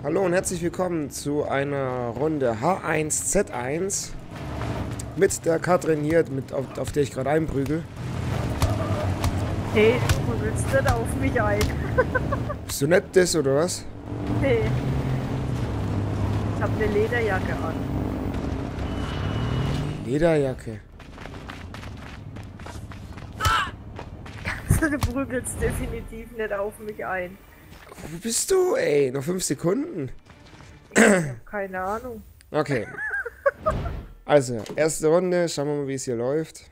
Hallo und herzlich willkommen zu einer Runde H1Z1 mit der Katrin hier, auf der ich gerade einprügel. Hey, du willst nicht auf mich ein. Bist du nicht das oder was? Hey. Ich hab eine Lederjacke an. Lederjacke. Du prügelst definitiv nicht auf mich ein. Wo bist du, ey? Noch 5 Sekunden. Ich hab keine Ahnung. Okay. Also, erste Runde. Schauen wir mal, wie es hier läuft.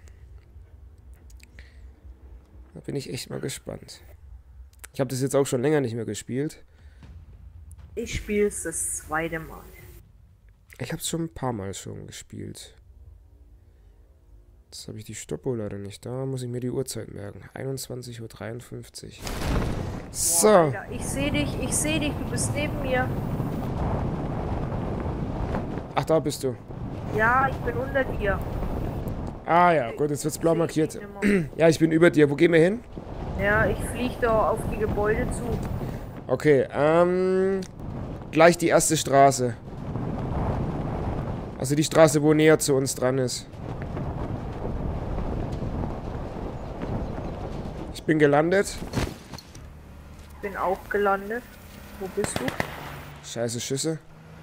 Da bin ich echt mal gespannt. Ich habe das jetzt auch schon länger nicht mehr gespielt. Ich spiel's das zweite Mal. Ich habe es schon ein paar Mal schon gespielt. Jetzt habe ich die Stoppuhr leider nicht. Da muss ich mir die Uhrzeit merken. 21:53 Uhr. So. Boah, Alter, ich seh dich, du bist neben mir. Ach, da bist du. Ja, ich bin unter dir. Ah ja, gut, jetzt wird's blau Seh ich markiert. dich nicht mehr. Ja, ich bin über dir. Wo gehen wir hin? Ja, ich flieg da auf die Gebäude zu. Okay, gleich die erste Straße. Also die Straße, wo näher zu uns dran ist. Ich bin gelandet. Bin auch gelandet. Wo bist du? Scheiße Schüsse.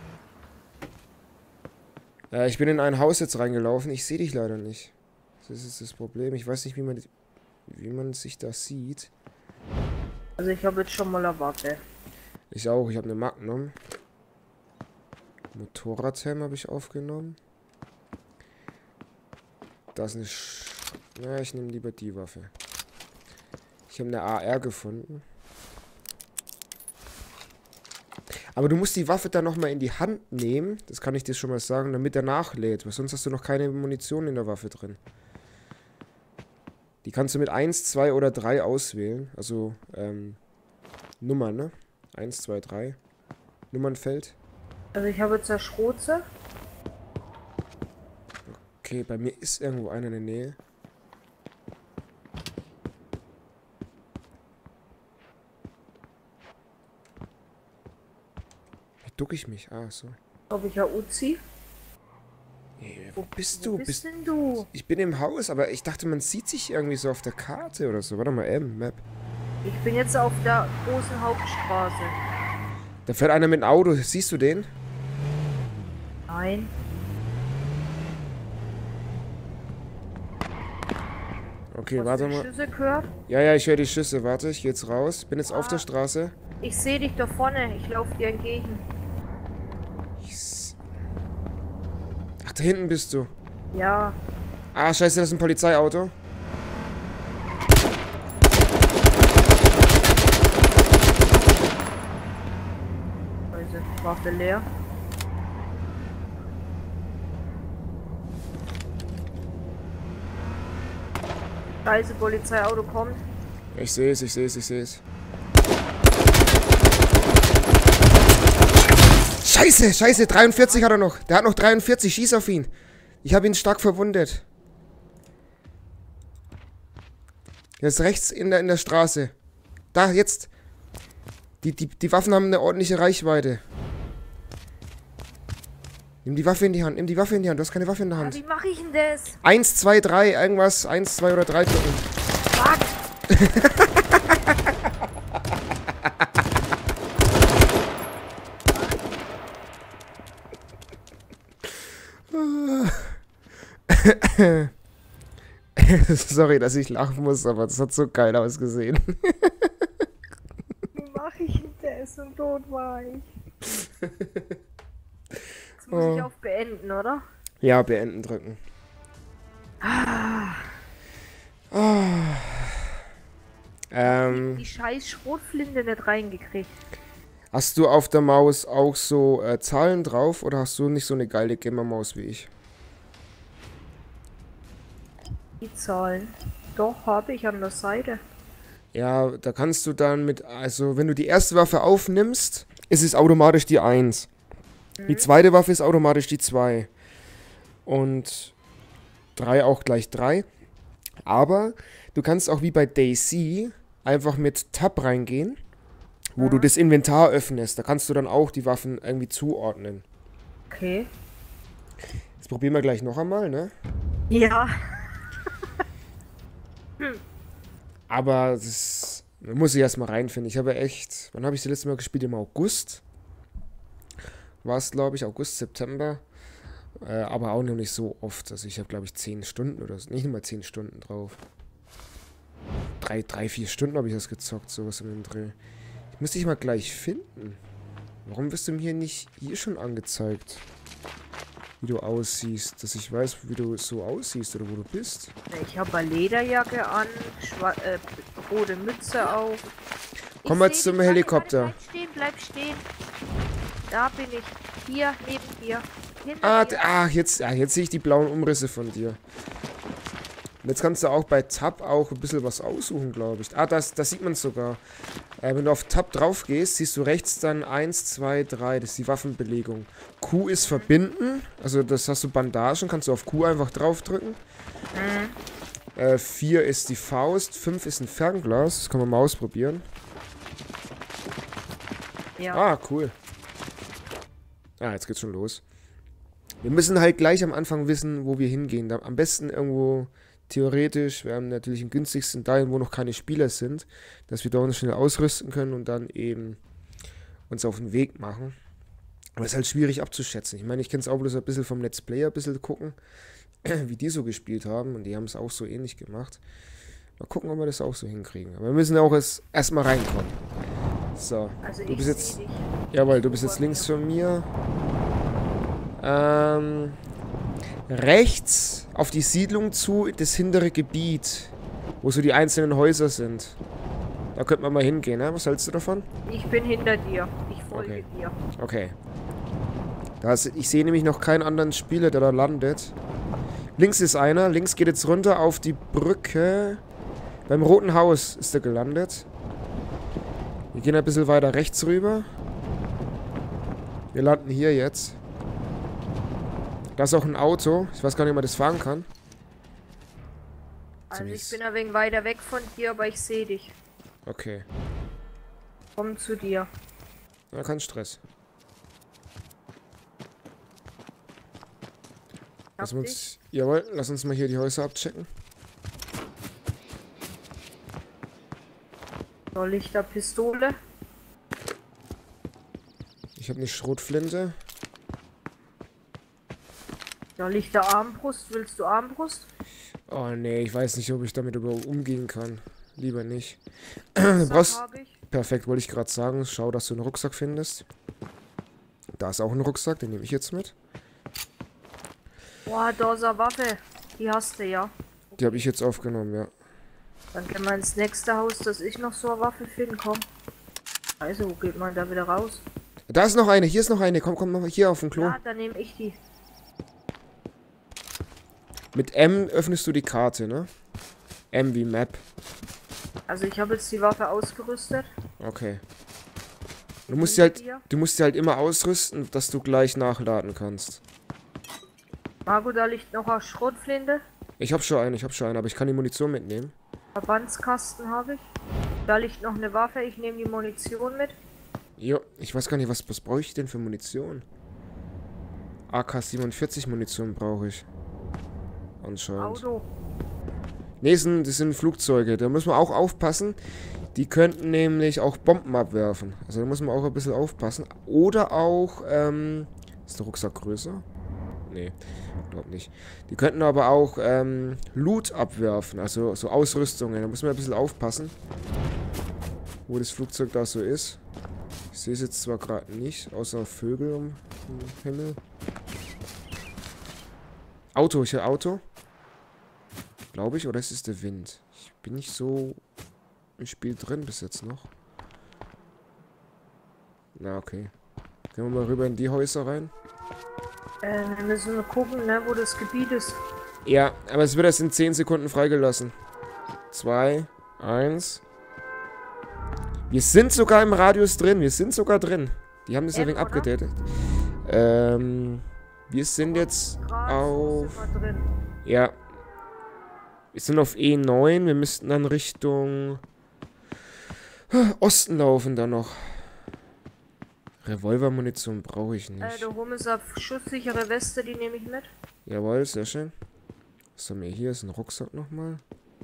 Ich bin in ein Haus jetzt reingelaufen. Ich sehe dich leider nicht. Das ist das Problem. Ich weiß nicht, wie man sich das sieht. Also ich habe jetzt schon mal eine Waffe. Ich auch. Ich habe eine Magnum. Motorradhelm habe ich aufgenommen. Das ist eine... Ja, ich nehme lieber die Waffe. Ich habe eine AR gefunden. Aber du musst die Waffe dann nochmal in die Hand nehmen. Das kann ich dir schon mal sagen, damit er nachlädt. Weil sonst hast du noch keine Munition in der Waffe drin. Die kannst du mit 1, 2 oder 3 auswählen. Also, Nummern, ne? 1, 2, 3. Nummernfeld. Also ich habe jetzt eine Schroze. Okay, bei mir ist irgendwo einer in der Nähe. Wie ducke ich mich? Ah, so. Habe ich ja Uzi. Hey, wo bist Wo du? bist denn du? Ich bin im Haus, aber ich dachte, man sieht sich irgendwie so auf der Karte oder so. Warte mal, Map. Ich bin jetzt auf der großen Hauptstraße. Da fährt einer mit dem Auto. Siehst du den? Nein. Okay, Hast warte du die mal. Schüsse gehört? Ja, ich höre die Schüsse. Warte, ich geh jetzt raus. Bin jetzt auf der Straße. Ich sehe dich da vorne. Ich laufe dir entgegen. Ach, da hinten bist du. Ja. Ah, scheiße, das ist ein Polizeiauto. Also, Waffe leer. Scheiße, Polizeiauto kommt. Ich sehe es. Scheiße, 43 hat er noch. Der hat noch 43, schieß auf ihn. Ich habe ihn stark verwundet. Er ist rechts in der Straße. Da, jetzt. Die Waffen haben eine ordentliche Reichweite. Nimm die Waffe in die Hand, du hast keine Waffe in der Ja, Hand. wie mache ich denn das? 1, 2, 3, irgendwas. 1, 2 oder 3 drücken. Fuck! Sorry, dass ich lachen muss, aber das hat so geil ausgesehen. Wie mache ich denn das? Und tot war ich. Jetzt muss ich auf Beenden, oder? Ja, beenden drücken. Die scheiß Schrotflinte nicht reingekriegt. Hast du auf der Maus auch so Zahlen drauf oder hast du nicht so eine geile Gamer-Maus wie ich? Die Zahlen. Doch, habe ich an der Seite. Ja, da kannst du dann also wenn du die erste Waffe aufnimmst, ist es automatisch die 1. Die zweite Waffe ist automatisch die 2. Und 3 auch gleich 3. Aber du kannst auch wie bei DayZ einfach mit Tab reingehen wo du das Inventar öffnest. Da kannst du dann auch die Waffen irgendwie zuordnen. Okay. Das probieren wir gleich noch einmal, ne? Ja. Aber das muss ich erstmal reinfinden. Ich habe echt. Wann habe ich das letzte Mal gespielt? Im August. War es, glaube ich, August, September. Aber auch noch nicht so oft. Also ich habe, glaube ich, 10 Stunden oder so. Nicht mal 10 Stunden drauf. 4 Stunden habe ich das gezockt, sowas in dem Dreh. Ich muss dich mal gleich finden. Warum wirst du mir nicht hier schon angezeigt? Wie du aussiehst. Dass ich weiß, wie du so aussiehst oder wo du bist. Ich habe eine Lederjacke an, rote Mütze auf. Komm mal zum Helikopter. Bleib stehen, bleib stehen. Da bin ich. Hier, neben dir. Ah, Hinter dir. jetzt sehe ich die blauen Umrisse von dir. Und jetzt kannst du auch bei Tab auch ein bisschen was aussuchen, glaube ich. Ah, das sieht man sogar. Wenn du auf Tab drauf gehst, siehst du rechts dann 1, 2, 3. Das ist die Waffenbelegung. Q ist verbinden. Also das hast du Bandagen. Kannst du auf Q einfach draufdrücken. 4 ist die Faust. 5 ist ein Fernglas. Das kann man mal ausprobieren. Ja. Ah, cool. Ah, jetzt geht's schon los. Wir müssen halt gleich am Anfang wissen, wo wir hingehen. Am besten irgendwo theoretisch, wir haben natürlich den günstigsten dahin, wo noch keine Spieler sind, dass wir da uns schnell ausrüsten können und dann eben uns auf den Weg machen. Aber es ist halt schwierig abzuschätzen. Ich meine, ich kenne es auch bloß ein bisschen vom Let's Player, ein bisschen gucken, wie die so gespielt haben. Und die haben es auch so ähnlich gemacht. Mal gucken, ob wir das auch so hinkriegen. Aber wir müssen auch erstmal reinkommen. So, Also du ich bist jetzt... seh dich. Jawohl, du bist jetzt links von mir. Rechts auf die Siedlung zu, das hintere Gebiet, wo so die einzelnen Häuser sind. Da könnte man mal hingehen, ne? Was hältst du davon? Ich bin hinter dir. Ich folge dir. Okay. Ich sehe nämlich noch keinen anderen Spieler, der da landet. Links ist einer. Links geht jetzt runter auf die Brücke. Beim Roten Haus ist er gelandet. Wir gehen ein bisschen weiter rechts rüber. Wir landen hier jetzt. Da ist auch ein Auto. Ich weiß gar nicht, ob man das fahren kann. Also ich bin ein wenig weiter weg von dir, aber ich sehe dich. Okay. Komm zu dir. Na, kein Stress. Jawohl, lass uns mal hier die Häuser abchecken. Soll ich da Pistole? Ich habe eine Schrotflinte. Soll ich da Armbrust? Willst du Armbrust? Oh nee, ich weiß nicht, ob ich damit überhaupt umgehen kann. Lieber nicht. Du brauchst... Perfekt, wollte ich gerade sagen. Schau, dass du einen Rucksack findest. Da ist auch ein Rucksack, den nehme ich jetzt mit. Boah, da ist eine Waffe. Die hast du ja. Die habe ich jetzt aufgenommen, ja. Dann gehen wir ins nächste Haus, dass ich noch so eine Waffe finden kann. Also, wo geht man da wieder raus? Da ist noch eine, hier ist noch eine. Komm mal hier auf den Klo. Ja, dann nehme ich die. Mit M öffnest du die Karte, ne? M wie Map. Also ich habe jetzt die Waffe ausgerüstet. Okay. Du musst sie halt immer ausrüsten, dass du gleich nachladen kannst. Marco, da liegt noch eine Schrotflinte. Ich hab schon eine, aber ich kann die Munition mitnehmen. Verbandskasten habe ich. Da liegt noch eine Waffe, ich nehme die Munition mit. Jo, ich weiß gar nicht, was brauche ich denn für Munition? AK-47 Munition brauche ich. Anscheinend. Auto. Nee, das sind Flugzeuge. Da müssen wir auch aufpassen. Die könnten nämlich auch Bomben abwerfen. Also da muss man auch ein bisschen aufpassen. Oder auch, ist der Rucksack größer? Nee, glaub nicht. Die könnten aber auch, Loot abwerfen. Also so Ausrüstungen. Da muss man ein bisschen aufpassen. Wo das Flugzeug da so ist. Ich sehe es jetzt zwar gerade nicht, außer Vögel im Himmel. Auto, ich höre Auto. Glaube ich, oder ist es der Wind? Ich bin nicht so im Spiel drin bis jetzt noch. Na, okay. Gehen wir mal rüber in die Häuser rein. Wir müssen nur gucken, ne, wo das Gebiet ist. Ja, aber es wird erst in 10 Sekunden freigelassen. 2, 1. Wir sind sogar im Radius drin. Wir sind sogar drin. Die haben das ein wenig abgedatet. Wir sind jetzt auf... Ja. Wir sind auf E9. Wir müssten dann Richtung... Osten laufen da noch. Revolvermunition brauche ich nicht. Da oben ist eine schusssichere Weste, die nehme ich mit. Jawohl, sehr schön. Was haben wir hier? Ist ein Rucksack nochmal.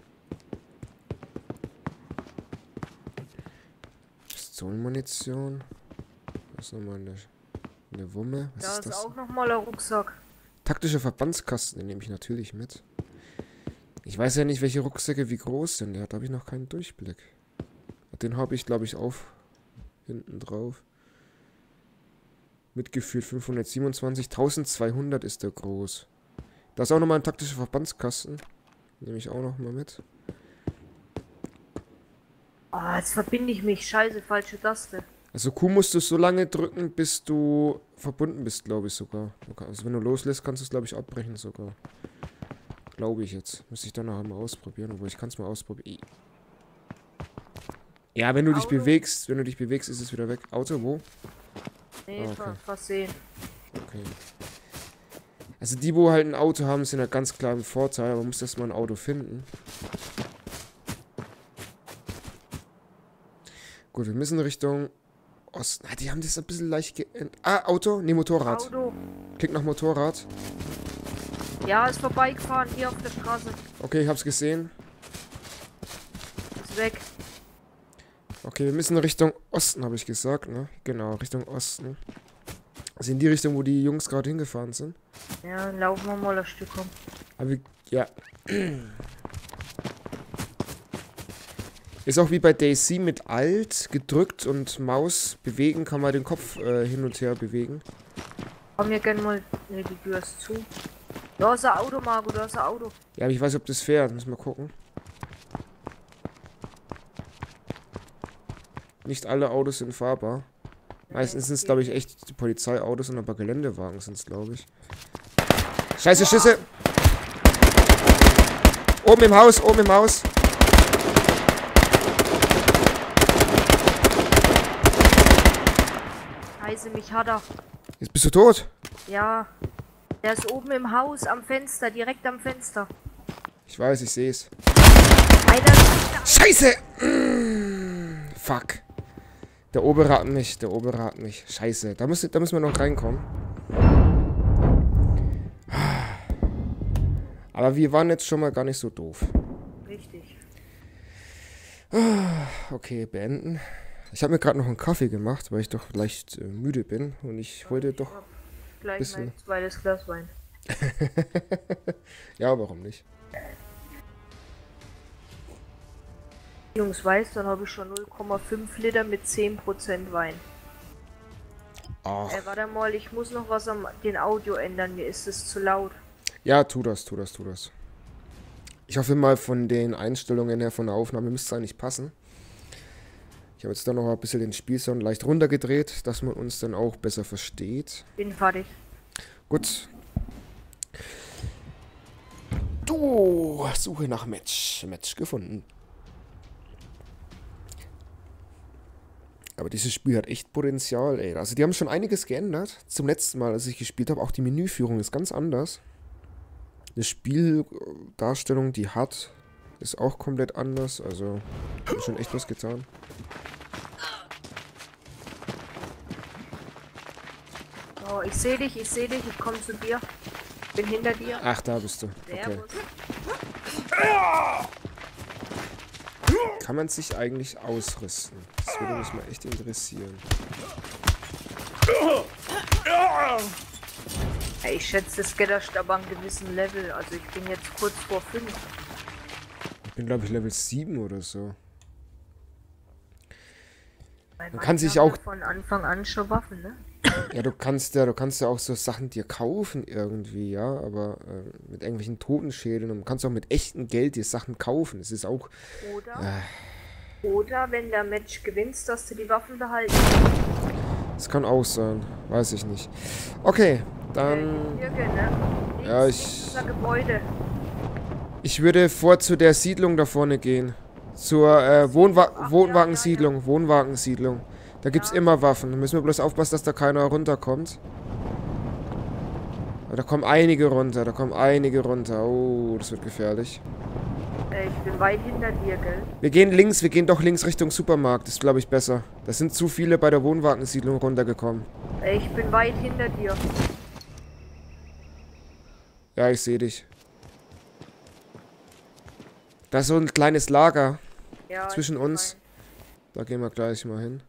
Pistolenmunition. Das ist nochmal eine Wumme. Was Da ist ist das? auch nochmal ein Rucksack. Taktischer Verbandskasten, den nehme ich natürlich mit. Ich weiß ja nicht, welche Rucksäcke wie groß sind. Da habe ich noch keinen Durchblick. Den habe ich, glaube ich, auf. Hinten drauf. Mitgeführt 527. 1200 ist der groß. Da ist auch nochmal ein taktischer Verbandskasten. Nehme ich auch nochmal mit. Ah, jetzt verbinde ich mich. Scheiße, falsche Taste. Also Q musst du so lange drücken, bis du verbunden bist, glaube ich sogar. Also wenn du loslässt, kannst du es, glaube ich, abbrechen sogar. Glaube ich jetzt. Müsste ich dann nachher mal ausprobieren, obwohl ich kann es mal ausprobieren. Ja, wenn du dich bewegst, ist es wieder weg. Auto, wo? Nee, Ah, okay. versehen. Okay. Also die, wo halt ein Auto haben, sind ja ganz klar im Vorteil, aber man muss erstmal ein Auto finden. Gut, wir müssen Richtung Osten. Ah, die haben das ein bisschen leicht geändert. Ah, Auto? Ne, Motorrad. Auto. Klick nach Motorrad. Ja, ist vorbeigefahren hier auf der Straße. Okay, ich hab's gesehen. Ist weg. Okay, wir müssen Richtung Osten, habe ich gesagt, ne? Genau, Richtung Osten. Also in die Richtung, wo die Jungs gerade hingefahren sind. Ja, dann laufen wir mal ein Stück rum. Aber ja. Ist auch wie bei Daisy mit Alt gedrückt und Maus bewegen, kann man den Kopf hin und her bewegen. Komm, wir gerne mal. Ne, die Tür ist zu. Da ist ein Auto, Marco, da ist ein Auto. Ja, aber ich weiß nicht, ob das fährt. Müssen wir gucken. Nicht alle Autos sind fahrbar. Meistens sind es, glaube ich, echt die Polizeiautos und ein paar Geländewagen sind es, glaube ich. Scheiße, Schüsse! Oben im Haus, oben im Haus. Scheiße, mich hat er. Jetzt bist du tot. Ja. Der ist oben im Haus, am Fenster, direkt am Fenster. Ich weiß, ich sehe es. Einer. Scheiße! Fuck. Der obere hat mich, Scheiße, da müssen wir noch reinkommen. Aber wir waren jetzt schon mal gar nicht so doof. Richtig. Okay, beenden. Ich habe mir gerade noch einen Kaffee gemacht, weil ich doch leicht müde bin. Und ich wollte doch... Gleich bisschen- mein zweites Glas Wein. Ja, warum nicht? Jungs, weiß, dann habe ich schon 0,5 Liter mit 10% Wein. Ach, Warte mal, ich muss noch was am den Audio ändern, mir ist es zu laut. ja, tu das. Ich hoffe mal, von den Einstellungen her von der Aufnahme müsste es eigentlich passen. Ich habe jetzt dann noch ein bisschen den Spielsound leicht runtergedreht, dass man uns dann auch besser versteht. Bin fertig. Gut. Du, Suche nach Match. Match gefunden. Aber dieses Spiel hat echt Potenzial, ey. Also die haben schon einiges geändert. Zum letzten Mal, als ich gespielt habe, auch die Menüführung ist ganz anders. Eine Spieldarstellung, die hat, ist auch komplett anders. Also, hat schon echt was getan. Oh, ich sehe dich, ich komme zu dir. Bin hinter dir. Ach, da bist du. Okay. Servus. Kann man sich eigentlich ausrüsten? Das würde mich mal echt interessieren. Ey, ich schätze, das geht erst aber an einem gewissen Level. Also ich bin jetzt kurz vor 5. Ich bin, glaube ich, Level 7 oder so. Man kann sich auch- von Anfang an schon Waffen, ne? Ja, du kannst ja auch so Sachen dir kaufen irgendwie, ja, aber mit irgendwelchen Totenschädeln und du kannst auch mit echtem Geld dir Sachen kaufen. Es ist auch, Oder wenn der Match gewinnst, dass du die Waffen behalten. es kann auch sein, weiß ich nicht. Okay, dann, Hier, ne? ja, Links ist ein Gebäude. ich würde vor zu der Siedlung da vorne gehen. Zur Wohnwagensiedlung. Da gibt's immer Waffen. Da müssen wir bloß aufpassen, dass da keiner runterkommt. Aber da kommen einige runter. Oh, das wird gefährlich. Ich bin weit hinter dir, gell? Wir gehen doch links Richtung Supermarkt. Das ist, glaube ich, besser. Da sind zu viele bei der Wohnwagensiedlung runtergekommen. Ich bin weit hinter dir. Ja, ich sehe dich. Da ist so ein kleines Lager Ja, zwischen ich bin uns. Da gehen wir gleich mal hin.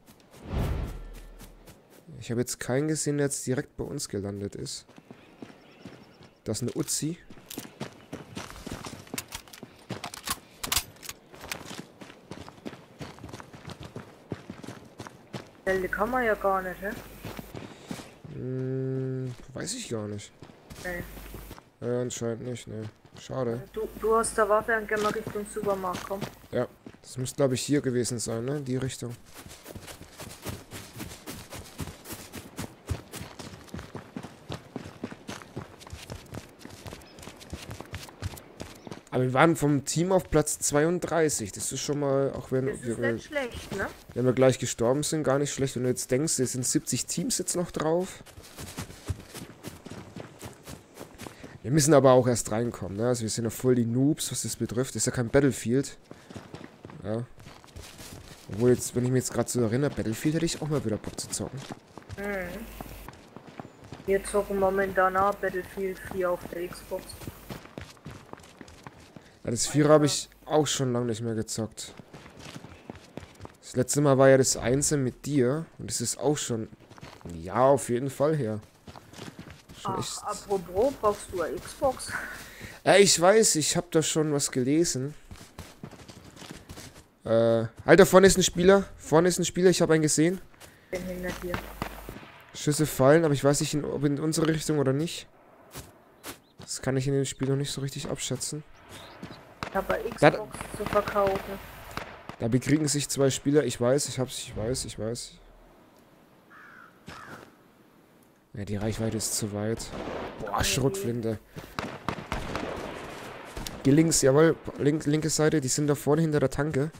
Ich habe jetzt keinen gesehen, der jetzt direkt bei uns gelandet ist. Das ist eine Uzi. Die kann man ja gar nicht, hä? Weiß ich gar nicht. Nee. Ja, anscheinend nicht, ne. Schade. Du hast da Waffe und geh mal Richtung Supermarkt, komm. Ja, das müsste, glaube ich, hier gewesen sein, ne? Die Richtung. Aber wir waren vom Team auf Platz 32. Das ist schon mal, auch wenn Das ist nicht schlecht, ne? wenn wir gleich gestorben sind, gar nicht schlecht. Wenn du jetzt denkst, es sind 70 Teams jetzt noch drauf. Wir müssen aber auch erst reinkommen, ne? Also wir sind ja voll die Noobs, was das betrifft. Das ist ja kein Battlefield. Ja. Obwohl jetzt, wenn ich mich jetzt gerade so erinnere, Battlefield hätte ich auch mal wieder Bock zu zocken. Wir zocken momentan auch Battlefield 4 auf der Xbox. Ja, das 4 habe ich auch schon lange nicht mehr gezockt. Das letzte Mal war ja das 1 mit dir. Und das ist auch schon, ja, auf jeden Fall her. Schon echt. Ach, apropos, brauchst du eine Xbox? Ja, ich weiß, ich habe da schon was gelesen. Alter, vorne ist ein Spieler. Vorne ist ein Spieler, ich habe einen gesehen. Ich bin hinter dir. Schüsse fallen, aber ich weiß nicht, ob in unsere Richtung oder nicht. Das kann ich in dem Spiel noch nicht so richtig abschätzen. Ich habe eine Xbox zu verkaufen. Da bekriegen sich zwei Spieler. Ich weiß, ich weiß. Ja, die Reichweite ist zu weit. Boah, Schrotflinte. Geh links, jawohl. Linke Seite, die sind da vorne hinter der Tanke.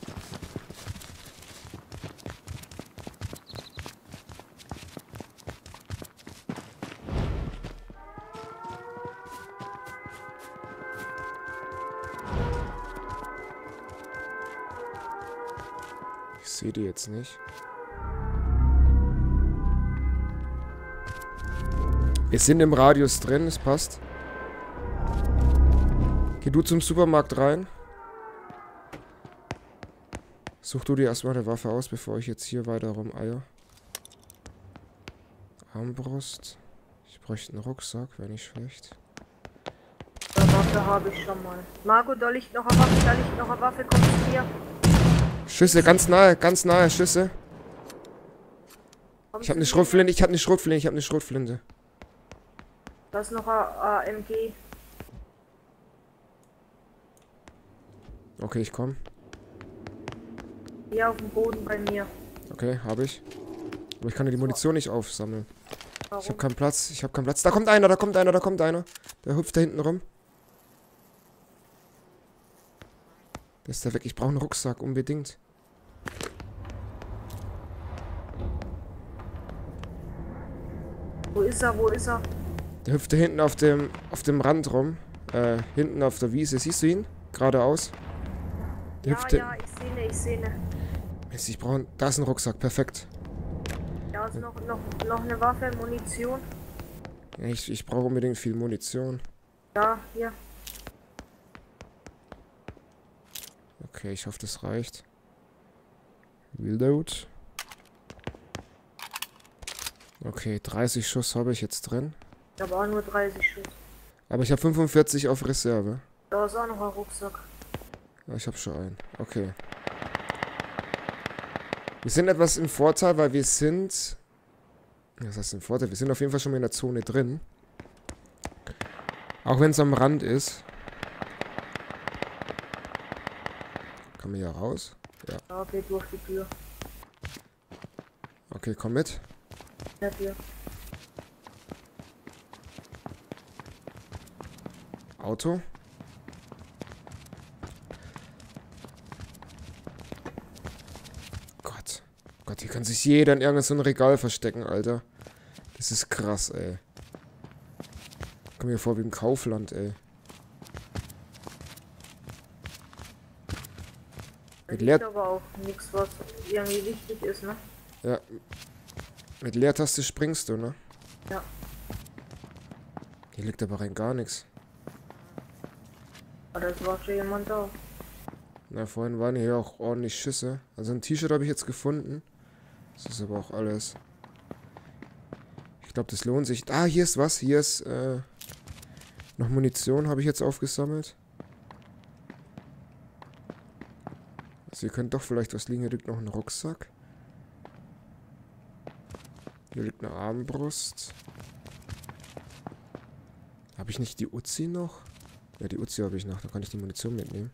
Ich sehe die jetzt nicht. Wir sind im Radius drin, es passt. Geh du zum Supermarkt rein. Such du dir erstmal eine Waffe aus, bevor ich jetzt hier weiter rumeier. Armbrust. Ich bräuchte einen Rucksack, wäre nicht schlecht. Eine Waffe habe ich schon mal. Marco, da liegt noch eine Waffe, komm zu mir. Schüsse, ganz nahe Schüsse. Ich habe eine Schrotflinte, Da ist noch ein AMG. Okay, ich komme. Hier auf dem Boden bei mir. Okay, habe ich. Aber ich kann ja die Munition nicht aufsammeln. Warum? Ich habe keinen Platz. Da kommt einer. Der hüpft da hinten rum. Der ist da weg. Ich brauche einen Rucksack, unbedingt. Wo ist er? Der hüpft da hinten auf dem Rand rum. Hinten auf der Wiese. Siehst du ihn? Geradeaus. Der hüpft Ja, ich sehe ne. Mist, ich brauche... Da ist ein Rucksack. Perfekt. Da ist noch eine Waffe, Munition. Ja, ich brauche unbedingt viel Munition. Ja, hier. Okay, ich hoffe, das reicht. Reload. Okay, 30 Schuss habe ich jetzt drin. Da waren nur 30 Schuss. Aber ich habe 45 auf Reserve. Da ist auch noch ein Rucksack. Ja, ich habe schon einen. Okay. Wir sind etwas im Vorteil, weil wir sind... Was heißt im Vorteil? Wir sind auf jeden Fall schon mal in der Zone drin. Auch wenn es am Rand ist. Kann man hier raus? Ja. Ja, geht durch die Tür. Okay, komm mit. Ja, Tür. Auto. Gott, hier kann sich jeder in irgendein so ein Regal verstecken, Alter. Das ist krass, ey. Ich komm mir vor wie im Kaufland, ey. Da Mit liegt Leer... aber auch nichts, was irgendwie wichtig ist, ne? Ja. Mit Leertaste springst du, ne? Ja. Hier liegt aber rein gar nichts. Aber das war schon jemand da. Na, vorhin waren hier auch ordentlich Schüsse. Also ein T-Shirt habe ich jetzt gefunden. Das ist aber auch alles. Ich glaube, das lohnt sich. Ah, hier ist was. Hier ist noch Munition, habe ich jetzt aufgesammelt. Also hier könnte doch vielleicht was liegen. Hier liegt noch ein Rucksack. Hier liegt eine Armbrust. Habe ich nicht die Uzi noch? Ja, die Uzi habe ich noch. Da kann ich die Munition mitnehmen.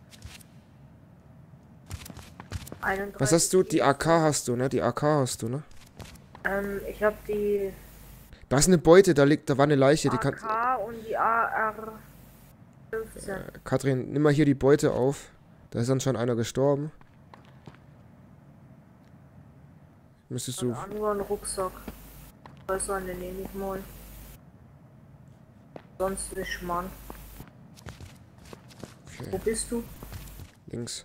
31 Was hast du? Die AK hast du, ne? Die AK hast du, ne? Ich habe die Da ist eine Beute, da war eine Leiche. Die kann... AK und die AR-15. Katrin, nimm mal hier die Beute auf. Da ist anscheinend einer gestorben. Müsstest du... Und nur ein Rucksack. Also an den nehme ich mal. Sonst nicht, Mann. Wo Okay, bist du? links.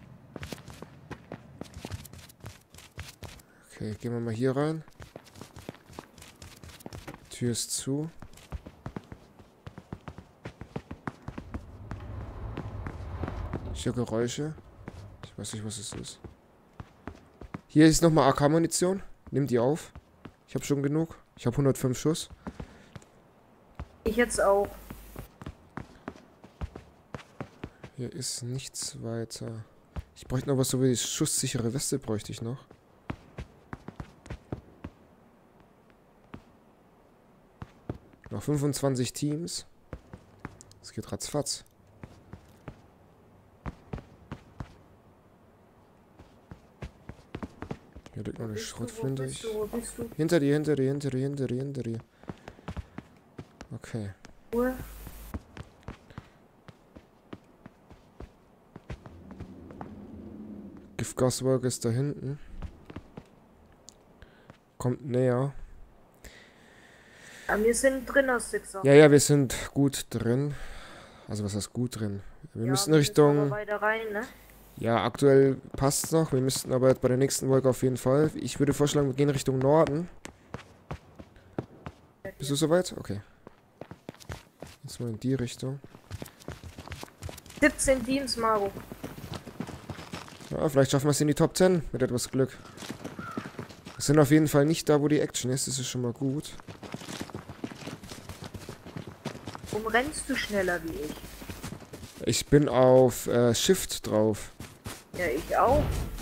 Okay, gehen wir mal hier rein. Tür ist zu. Ich höre Geräusche. Ich weiß nicht, was es ist. Hier ist nochmal AK-Munition. Nimm die auf. Ich habe schon genug. Ich habe 105 Schuss. Ich jetzt auch. Hier ist nichts weiter. Ich bräuchte noch was, so wie die schusssichere Weste bräuchte ich noch. Noch 25 Teams. Das geht ratzfatz. Hier liegt noch eine Schrotflinte. Wo bist du? Hinter dir, hinter dir, hinter dir, hinter dir, hinter dir. Okay. Ruhe. Giftgaswolke ist da hinten. Kommt näher. Wir sind drin aus Sixer. Ja, ja, wir sind gut drin. Also was heißt gut drin? Wir müssen aber Richtung... weiter rein, ne? Ja, aktuell passt es noch. Wir müssten aber bei der nächsten Wolke auf jeden Fall. Ich würde vorschlagen, wir gehen Richtung Norden. Bist du soweit? Okay. Jetzt mal in die Richtung. 17 Teams, Maro. Ja, vielleicht schaffen wir es in die Top 10 mit etwas Glück. Wir sind auf jeden Fall nicht da, wo die Action ist. Das ist schon mal gut. Warum rennst du schneller wie ich? Ich bin auf Shift drauf. Ja, ich auch.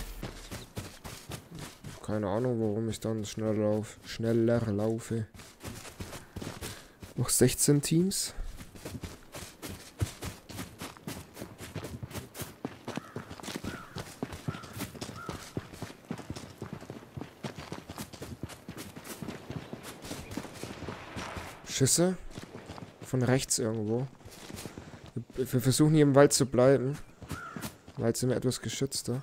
Keine Ahnung, warum ich dann schneller laufe. Noch 16 Teams. Schüsse. Von rechts irgendwo. Wir versuchen hier im Wald zu bleiben. Wald sind wir etwas geschützter.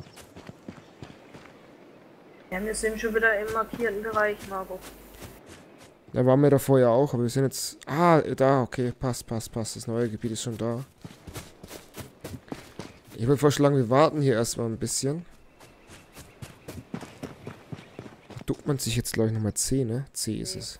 Ja, wir sind schon wieder im markierten Bereich, Maro. Da waren wir davor ja auch, aber wir sind jetzt... Ah, da, okay, passt. Das neue Gebiet ist schon da. Ich würde vorschlagen, wir warten hier erstmal ein bisschen. Duckt man sich jetzt, glaube ich, nochmal C, ne? C ist es.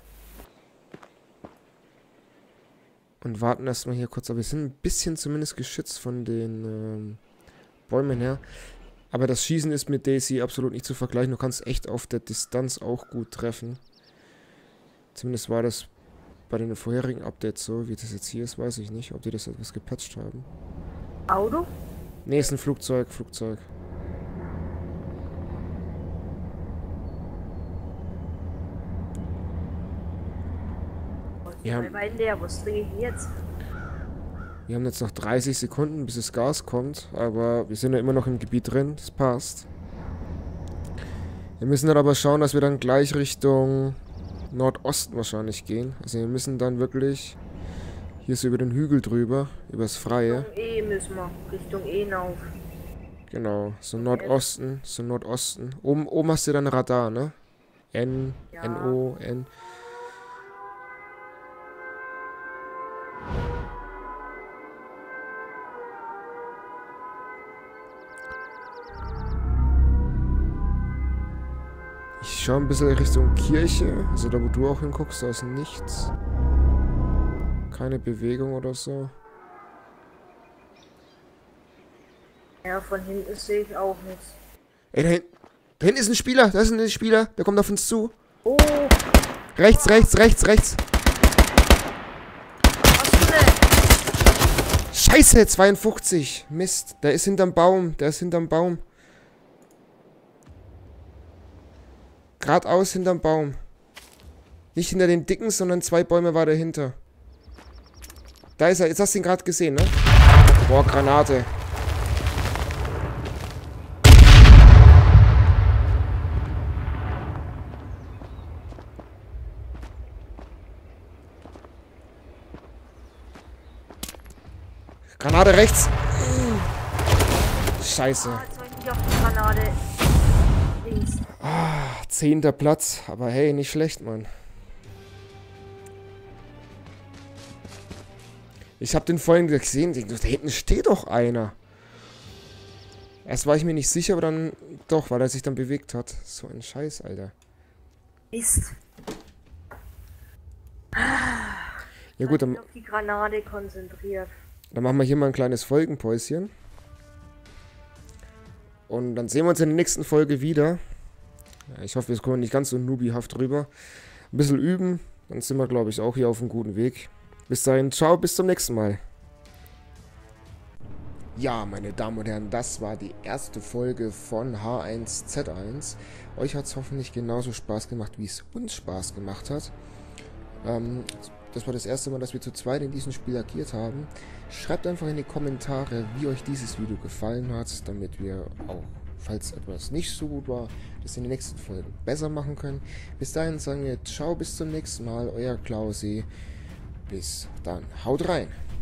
Und warten erstmal hier kurz. Aber wir sind ein bisschen zumindest geschützt von den Bäumen her. Aber das Schießen ist mit Daisy absolut nicht zu vergleichen. Du kannst echt auf der Distanz auch gut treffen. Zumindest war das bei den vorherigen Updates so. Wie das jetzt hier ist, weiß ich nicht. Ob die das etwas gepatcht haben. Auto? Ne, ist ein Flugzeug. Ja. Was trinke ich jetzt? Wir haben jetzt noch 30 Sekunden, bis das Gas kommt. Aber wir sind ja immer noch im Gebiet drin. Das passt. Wir müssen dann aber schauen, dass wir dann gleich Richtung Nordosten wahrscheinlich gehen. Also wir müssen dann wirklich hier so über den Hügel drüber, übers Freie. Richtung E müssen wir. Richtung E hinauf. Genau, so Nordosten. Oben hast du dann Radar, ne? N, Ja. NO, N. Ich schaue ein bisschen Richtung Kirche. Also da, wo du auch hinguckst, da ist nichts. Keine Bewegung oder so. Ja, von hinten sehe ich auch nichts. Ey, da hinten ist ein Spieler. Da ist ein Spieler. Der kommt auf uns zu. Oh! Rechts, rechts, rechts, rechts. Was du denn? Scheiße, 52. Mist. Der ist hinterm Baum. Der ist hinterm Baum. Geradeaus hinterm Baum. Nicht hinter den dicken, sondern 2 Bäume war dahinter. Da ist er. Jetzt hast du ihn gerade gesehen, ne? Boah, Granate. Granate rechts. Scheiße. Ah, jetzt war ich nicht auf die Granate. Links. 10. Platz. Aber hey, nicht schlecht, Mann. Ich hab den vorhin gesehen. Da hinten steht doch einer. Erst war ich mir nicht sicher, aber dann doch, weil er sich dann bewegt hat. So ein Scheiß, Alter. Mist. Ja gut, dann auf die Granate konzentriert. machen wir hier mal ein kleines Folgenpäuschen. Und dann sehen wir uns in der nächsten Folge wieder. Ja, ich hoffe, wir kommen nicht ganz so noobiehaft rüber. Ein bisschen üben, dann sind wir, glaube ich, auch hier auf einem guten Weg. Bis dahin, ciao, bis zum nächsten Mal. Ja, meine Damen und Herren, das war die erste Folge von H1Z1. Euch hat es hoffentlich genauso Spaß gemacht, wie es uns Spaß gemacht hat. Das war das erste Mal, dass wir zu zweit in diesem Spiel agiert haben. Schreibt einfach in die Kommentare, wie euch dieses Video gefallen hat, damit wir auch, falls etwas nicht so gut war, das in den nächsten Folgen besser machen können. Bis dahin sagen wir ciao, bis zum nächsten Mal, euer Klausi. Bis dann, haut rein!